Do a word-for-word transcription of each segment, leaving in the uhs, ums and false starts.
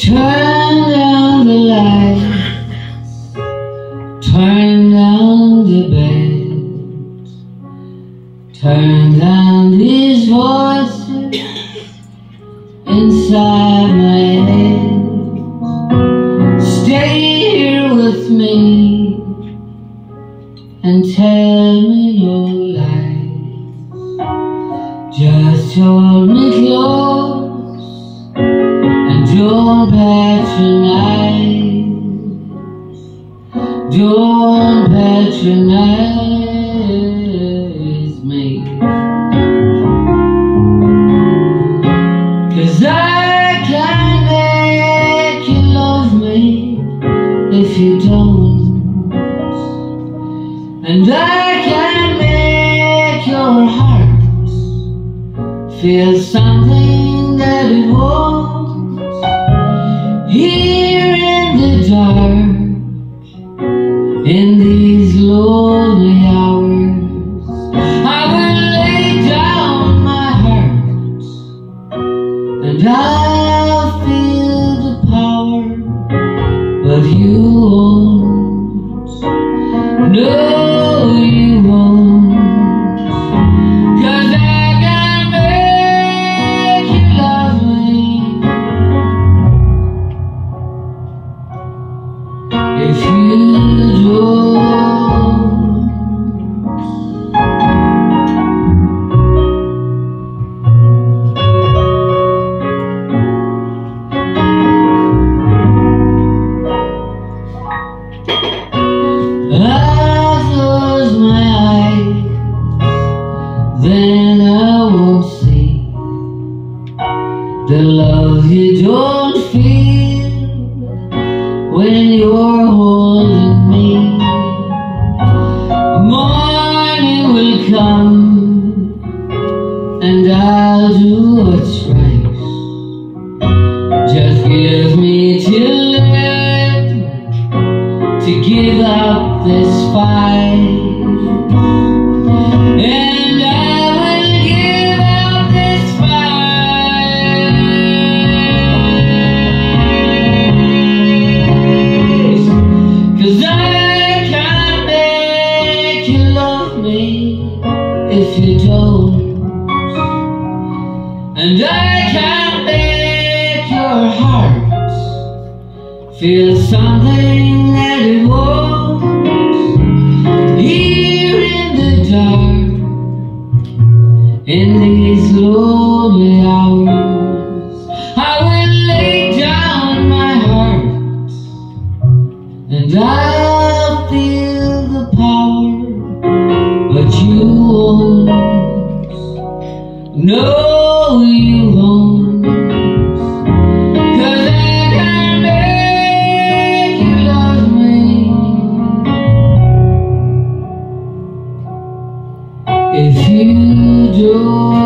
Turn down the lights, turn down the bed, turn down these voices inside my head. Stay here with me and tell me no lies. Just hold me close and don't patronize. Don't patronize me, 'cause I can't make you love me if you don't, and I can't make your heart feel something that it won't. Here in the dark, in these lonely hours, I will lay down my heart and I'll feel the power, but you won't. No, you won't, 'cause I can't make you love me if you then I won't see the love you don't feel when you're holding me. Morning will come and I'll do what's right. Just give me till then to give up this fight. And I will give up this fight, 'cause I can't make you love me if you don't, and I can't make your heart feel something that it won't. Here in the dark, in these lonely hours, I will lay down my heart and I'll feel the power, but you won't. No, you won't, 'cause I can't make you love me if you don't.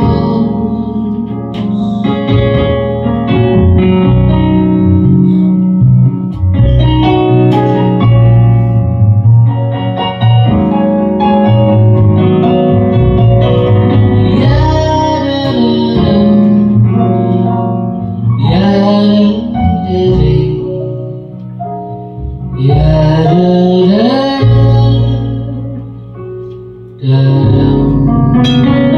Yeah, da, da, da, da, da.